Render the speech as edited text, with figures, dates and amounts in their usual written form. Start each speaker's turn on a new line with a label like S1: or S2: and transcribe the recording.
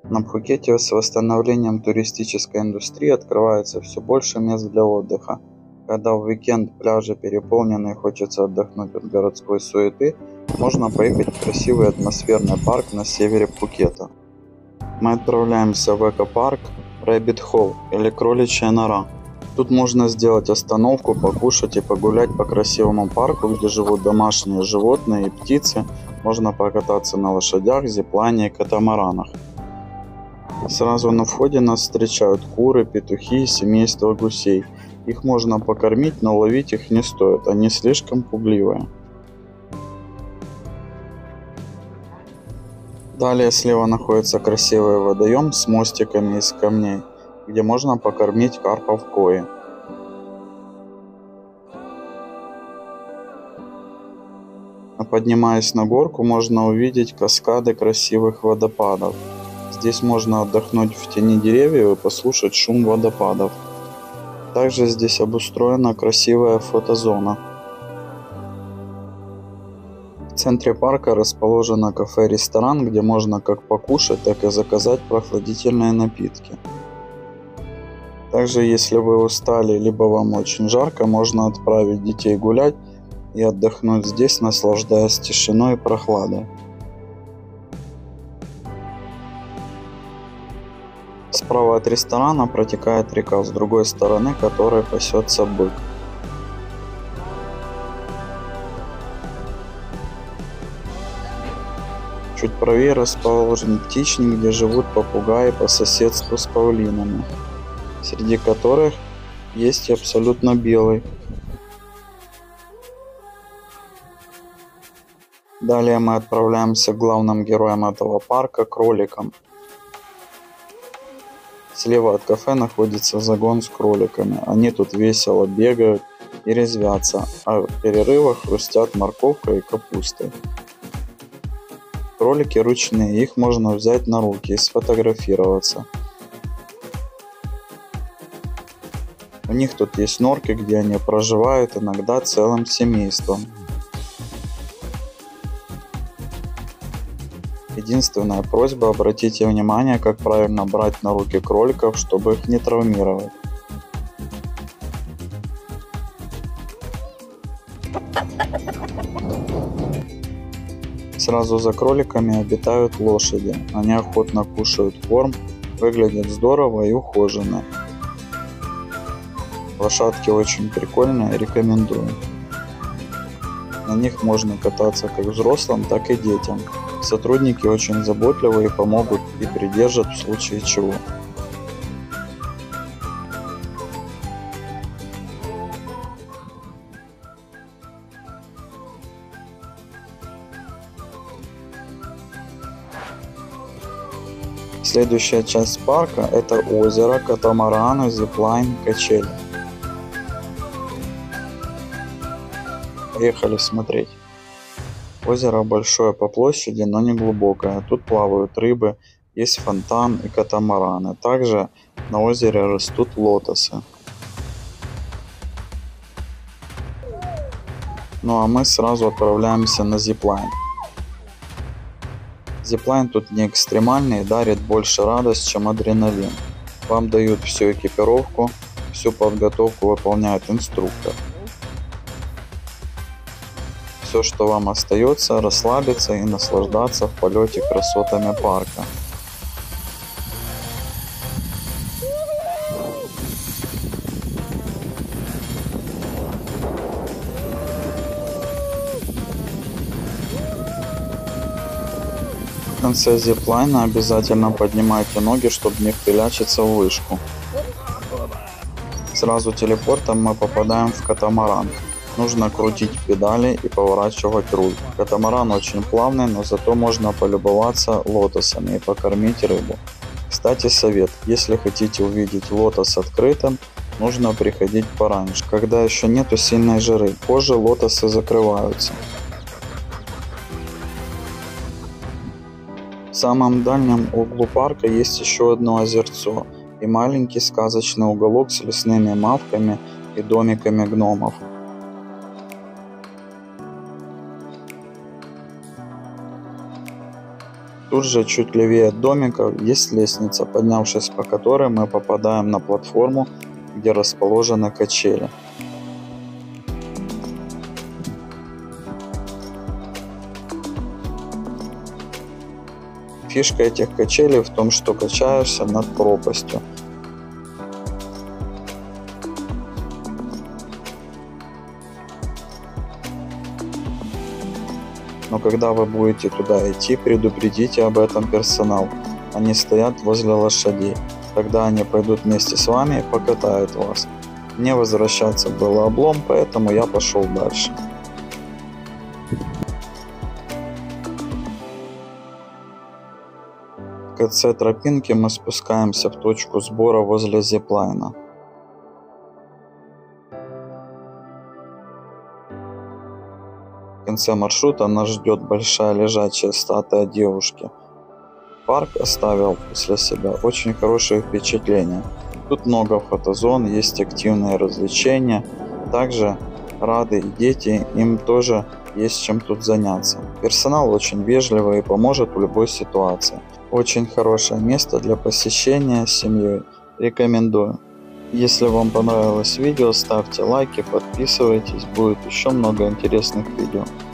S1: На Пхукете с восстановлением туристической индустрии открывается все больше мест для отдыха. Когда в уикенд пляжи переполнены и хочется отдохнуть от городской суеты, можно поехать в красивый атмосферный парк на севере Пхукета. Мы отправляемся в экопарк Rabbit Hole или Кроличья нора. Тут можно сделать остановку, покушать и погулять по красивому парку, где живут домашние животные и птицы. Можно покататься на лошадях, зиплайне и катамаранах. Сразу на входе нас встречают куры, петухи и семейство гусей. Их можно покормить, но ловить их не стоит, они слишком пугливые. Далее слева находится красивый водоем с мостиками из камней, где можно покормить карпов кои. А поднимаясь на горку, можно увидеть каскады красивых водопадов. Здесь можно отдохнуть в тени деревьев и послушать шум водопадов. Также здесь обустроена красивая фотозона. В центре парка расположено кафе-ресторан, где можно как покушать, так и заказать прохладительные напитки. Также, если вы устали, либо вам очень жарко, можно отправить детей гулять и отдохнуть здесь, наслаждаясь тишиной и прохладой. Справа от ресторана протекает река, с другой стороны которой пасется бык. Чуть правее расположен птичник, где живут попугаи по соседству с павлинами, среди которых есть и абсолютно белый. Далее мы отправляемся к главным героям этого парка – кроликам. Слева от кафе находится загон с кроликами. Они тут весело бегают и резвятся, а в перерывах хрустят морковкой и капустой. Кролики ручные, их можно взять на руки и сфотографироваться. У них тут есть норки, где они проживают иногда целым семейством. Единственная просьба: обратите внимание, как правильно брать на руки кроликов, чтобы их не травмировать. Сразу за кроликами обитают лошади. Они охотно кушают корм, выглядят здорово и ухоженно. Лошадки очень прикольные, рекомендую. На них можно кататься как взрослым, так и детям. Сотрудники очень заботливые и помогут и придержат в случае чего. Следующая часть парка – это озеро, катамараны, зиплайн, качели. Поехали смотреть. Озеро большое по площади, но не глубокое. Тут плавают рыбы, есть фонтан и катамараны. Также на озере растут лотосы. Ну а мы сразу отправляемся на зиплайн. Зиплайн тут не экстремальный и дарит больше радость, чем адреналин. Вам дают всю экипировку, всю подготовку выполняет инструктор. Все, что вам остается, расслабиться и наслаждаться в полете красотами парка. В конце зиплайна обязательно поднимайте ноги, чтобы не впилячиться в вышку. Сразу телепортом мы попадаем в катамаран. Нужно крутить педали и поворачивать руль. Катамаран очень плавный, но зато можно полюбоваться лотосами и покормить рыбу. Кстати, совет: если хотите увидеть лотос открытым, нужно приходить пораньше, когда еще нету сильной жары. Позже лотосы закрываются. В самом дальнем углу парка есть еще одно озерцо и маленький сказочный уголок с лесными мавками и домиками гномов. Тут же, чуть левее домика, есть лестница, поднявшись по которой мы попадаем на платформу, где расположены качели. Фишка этих качелей в том, что качаешься над пропастью. Но когда вы будете туда идти, предупредите об этом персонал. Они стоят возле лошадей. Тогда они пойдут вместе с вами и покатают вас. Мне возвращаться было облом, поэтому я пошел дальше. В конце тропинки мы спускаемся в точку сбора возле зиплайна. В конце маршрута нас ждет большая лежачая статуя девушки. Парк оставил после себя очень хорошее впечатление. Тут много фотозон, есть активные развлечения. Также рады и дети, им тоже есть чем тут заняться. Персонал очень вежливый и поможет в любой ситуации. Очень хорошее место для посещения с семьей. Рекомендую. Если вам понравилось видео, ставьте лайки, подписывайтесь, будет еще много интересных видео.